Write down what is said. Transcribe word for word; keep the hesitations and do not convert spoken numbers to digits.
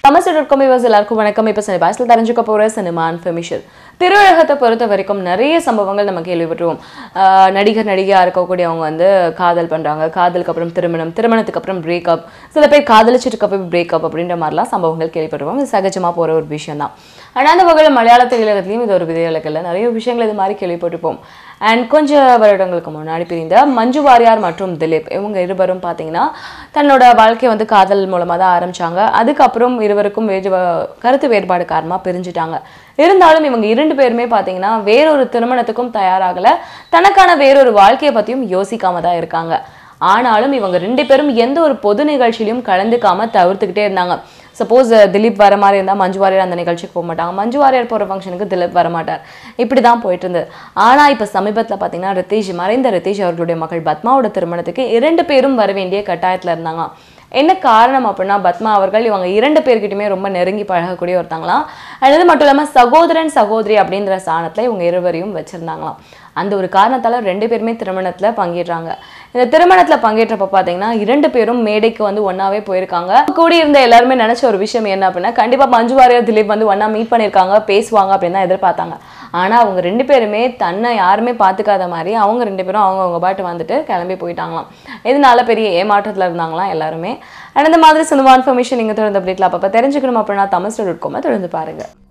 Namaste dot com viewers எல்லாருக்கும் வணக்கம். இப்ப சினிமா பாஸ்ல தெரிஞ்சுக்க போற சினிமா இன்ஃபர்மேஷன். திரையுலகத்தை பொறுத்த வரைக்கும் நிறைய சம்பவங்கள் நம்ம கேள்விப்பட்டிருவோம். நடிகர் நடிகையா இருக்கக்கூடியவங்க வந்து காதல் பண்றாங்க, காதலுக்கு அப்புறம் திருமணம், திருமணத்துக்கு அப்புறம் பிரேக்கப், சில பேர் காதலிச்சிட்டு அப்புறம் பிரேக்கப் அப்படின்ற மாதிரிலாம் சம்பவங்கள் கேள்விப்பட்டிருவோம். இது சகஜமா போற ஒரு விஷயம் தான். ஆனா அந்த வகையில் மலையாள திரையுலகத்திலையும் இது ஒரு விதிவிலக்கல்ல, நிறைய விஷயங்கள் இது மாதிரி கேள்விப்பட்டிருப்போம். அண்ட் கொஞ்ச வருடங்களுக்கு முன்னாடி பிரிந்த மஞ்சு வாரியார் மற்றும் திலீப் இவங்க இருவரும் பார்த்தீங்கன்னா தன்னோட வாழ்க்கையை வந்து காதல் மூலமாக தான் ஆரம்பிச்சாங்க. அதுக்கப்புறம் இருவருக்கும் வேறு கருத்து வேறுபாடு காரணமாக பிரிஞ்சுட்டாங்க. இருந்தாலும் இவங்க இரண்டு பேருமே பார்த்தீங்கன்னா வேறொரு திருமணத்துக்கும் தயாராகலை, தனக்கான வேறொரு வாழ்க்கையை பற்றியும் யோசிக்காம தான் இருக்காங்க. ஆனாலும் இவங்க ரெண்டு பேரும் எந்த ஒரு பொது நிகழ்ச்சியிலையும் கலந்துக்காம தவிர்த்துக்கிட்டே இருந்தாங்க. சப்போஸ் திலீப் வர மாதிரி இருந்தால் மஞ்சு வாரியர் அந்த நிகழ்ச்சிக்கு போக மாட்டாங்க, மஞ்சு வாரியர் போகிற ஃபங்க்ஷனுக்கு திலீப் வரமாட்டார். இப்படி தான் போயிட்டு இருந்தது. ஆனால் இப்போ சமீபத்தில் பார்த்தீங்கன்னா ரித்தேஷ், மறைந்த ரித்தேஷ் அவர்களுடைய மகள் பத்மாவோட திருமணத்துக்கு இரண்டு பேரும் வர வேண்டிய கட்டாயத்தில் இருந்தாங்க. என்ன காரணம் அப்படின்னா, பத்மா அவர்கள் இவங்க இரண்டு பேர்கிட்டயுமே ரொம்ப நெருங்கி பழகக்கூடிய ஒருத்தாங்களாம். அது மட்டும் இல்லாமல் சகோதரன் சகோதரி அப்படின்ற ஸ்தானத்தில் இவங்க இருவரையும் வச்சிருந்தாங்களாம். அந்த ஒரு காரணத்தால ரெண்டு பேருமே திருமணத்துல பங்கேற்றாங்க. இந்த திருமணத்துல பங்கேற்றப்ப பாத்தீங்கன்னா இரண்டு பேரும் மேடைக்கு வந்து ஒன்னாவே போயிருக்காங்க. கூடி இருந்த எல்லாருமே நினைச்ச ஒரு விஷயம் என்ன அப்படின்னா, கண்டிப்பா மஞ்சு வாரியர் திலீப் வந்து ஒன்னா மீட் பண்ணிருக்காங்க, பேசுவாங்க அப்படின்னு தான் எதிர்பார்த்தாங்க. ஆனா அவங்க ரெண்டு பேருமே தன்னை யாருமே பாத்துக்காத மாதிரி அவங்க ரெண்டு பேரும் அவங்க அவங்க பாட்டு வந்துட்டு கிளம்பி போயிட்டாங்களாம். இதனால பெரிய ஏமாற்றத்துல இருந்தாங்களாம் எல்லாருமே. அந்த மாதிரி சினிமா இன்ஃபர்மேஷன் நீங்க தொடர்ந்து அப்டேட்ல அப்பப்ப தெரிஞ்சுக்கணும் அப்படின்னா தமிழ் டாட் காம் தொடர்ந்து பாருங்க.